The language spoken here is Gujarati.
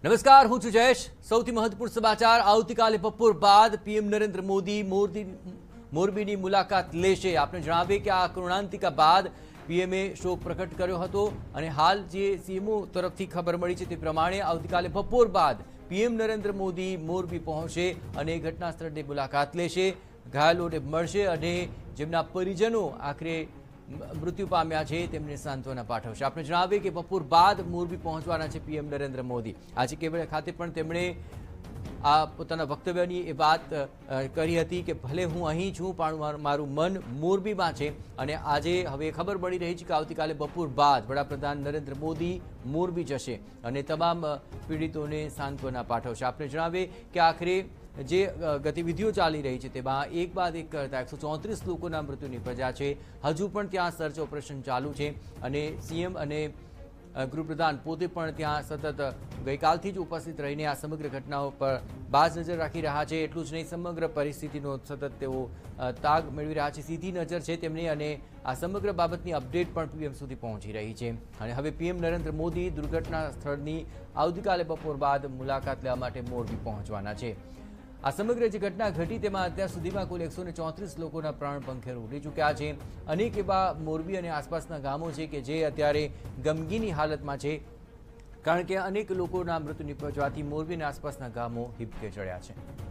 નમસ્કાર, હું છું જયેશ। સૌથી મહત્વપૂર્ણ સમાચાર। આવતીકાલે બપોર બાદ પીએમ નરેન્દ્ર મોદી મોરબીની મુલાકાત લેશે। આપણે જણાવીએ કે આ કરુણાંતિકા બાદ પીએમએ શોક પ્રકટ કર્યો હતો અને હાલ જે સીએમઓ તરફથી ખબર મળી છે તે પ્રમાણે આવતીકાલે બપોર બાદ પીએમ નરેન્દ્ર મોદી મોરબી પહોંચશે અને ઘટના સ્થળની મુલાકાત લેશે, ઘાયલોને મળશે અને જેમના પરિજનો આખરે મૃત્યુ પામ્યા છે તેમને સાંત્વના પાઠવશે। આપણે જણાવીએ કે બપોર બાદ મોરબી પહોંચવાના છે પીએમ નરેન્દ્ર મોદી। આજે કેવડિયા ખાતે પણ તેમણે આ પોતાના વક્તવ્યની એ વાત કરી હતી કે ભલે હું અહીં છું પણ મારું મન મોરબીમાં છે અને આજે હવે ખબર મળી રહી છે કે આવતીકાલે બપોર બાદ વડાપ્રધાન નરેન્દ્ર મોદી મોરબી જશે અને તમામ પીડિતોને સાંત્વના પાઠવશે। આપણે જણાવીએ કે આખરે જે ગતિવિધિઓ ચાલી રહી છે તેમાં એક બાદ એક કરતા 134 લોકોના મૃત્યુ નિપજ્યા છે। હજુ પણ ત્યાં સર્ચ ઓપરેશન ચાલુ છે અને સીએમ અને ગૃહપ્રધાન પોતે પણ ત્યાં સતત ગઈકાલથી જ ઉપસ્થિત રહીને આ સમગ્ર ઘટનાઓ પર બાજ નજર રાખી રહ્યા છે। એટલું જ નહીં, સમગ્ર પરિસ્થિતિનો સતત તેઓ તાગ મેળવી રહ્યા છે, સીધી નજર છે તેમની અને આ સમગ્ર બાબતની અપડેટ પણ પીએમ સુધી પહોંચી રહી છે। અને હવે પીએમ નરેન્દ્ર મોદી દુર્ઘટના સ્થળની આવતીકાલે બપોર બાદ મુલાકાત લેવા માટે મોરબી પહોંચવાના છે। આ સમગ્ર જે ઘટના ઘટી તેમાં અત્યાર સુધીમાં કુલ 134 લોકોના પ્રાણ પંખેર ઉડી ચૂક્યા છે। અનેક એવા મોરબી અને આસપાસના ગામો છે કે જે અત્યારે ગમગીની હાલતમાં છે, કારણ કે અનેક લોકોના મૃત્યુ નિપજવાથી મોરબી અને આસપાસના ગામો હિબકે ચડ્યા છે।